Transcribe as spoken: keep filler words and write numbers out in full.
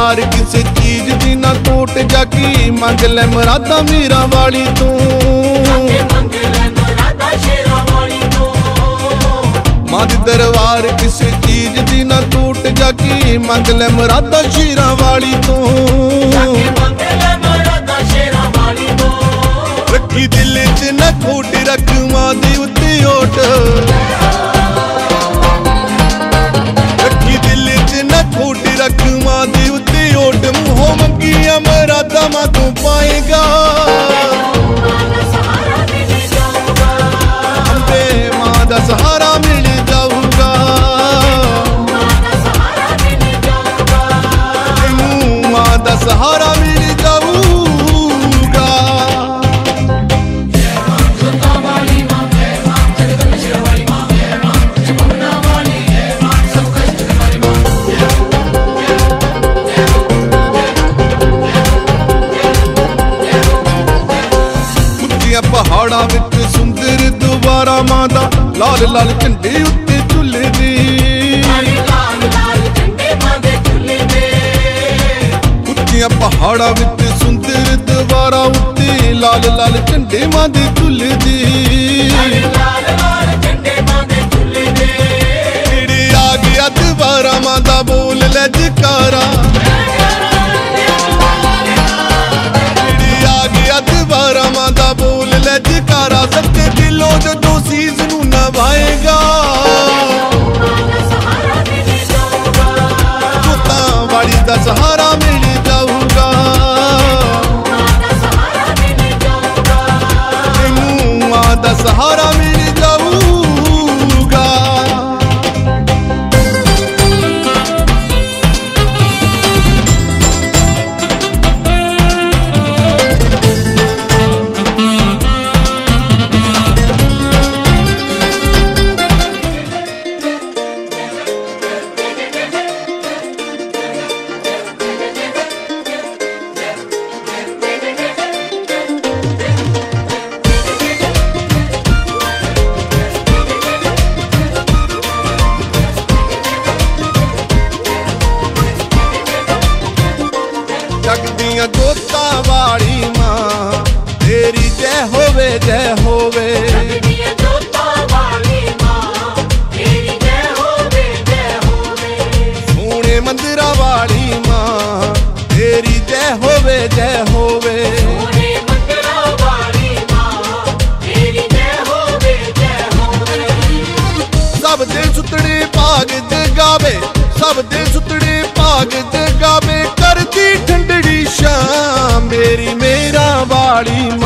दरबार किसी चीज दी ना टूट जाकी मंग ले मुरादा मीरा वाली तू मां दी दरबार किसी चीज दी ना टूट जाकी मंग ले मुरादा शेरा वाली तू रखी दिल च न खोट रख मां दी उत्ते ओट रखी दिल च न खोट रख मां दी उत्ते ओट मुंहों मंगिया मुरादा मां तू पाएगा अंबे मां दा सहारा मिल जाऊगा तेनू मां दा सहारा मिल जाऊगा। पहाड़ा विच सुंदर दुबारा मां दा लाल लाल झंडे उत्ते झुलदे उच्चियां पहाड़ा विच सुंदर दुबारा उत्ते लाल लाल झंडे मां दे झुलदे जेड़े आ गया दुबारा मां दा बोल ले जकारा दुबारा मां दा बोल ले जकारा सच्चे दिलों जो सीज नू नवाएगा जोतां वाली दा सहारा मिल जाऊगा तेनू मां दा सहारा मिल जाऊगा। जगदियां जोतां वाली मां तेरी जय होवे जय होवे सोने मंदिरा वाली मां तेरी जय होवे जय होवे सब दे सुतड़े भाग जगावे सब दे सुतड़े भाग जगावे करती ठंडड़ी शाम मेरी मेरा वाली